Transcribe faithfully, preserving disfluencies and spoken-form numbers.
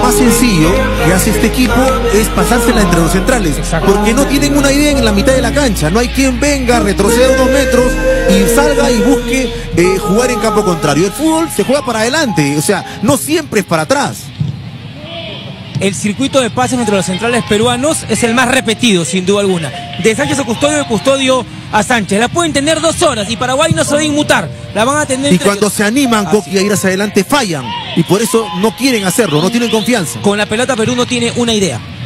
más sencillo que hace este equipo es pasársela entre los centrales. Exacto. Porque no tienen una idea en la mitad de la cancha. No hay quien venga, retroceda unos metros y salga y busque eh, jugar en campo contrario. El fútbol se juega para adelante, o sea, no siempre es para atrás. El circuito de pases entre los centrales peruanos es el más repetido, sin duda alguna. De Sánchez a Custodio, de Custodio a Sánchez. La pueden tener dos horas y Paraguay no se va a inmutar. La van a tener. Y cuando se animan, Coqui, a ir hacia adelante, fallan. Y por eso no quieren hacerlo, no tienen confianza. Con la pelota Perú no tiene una idea.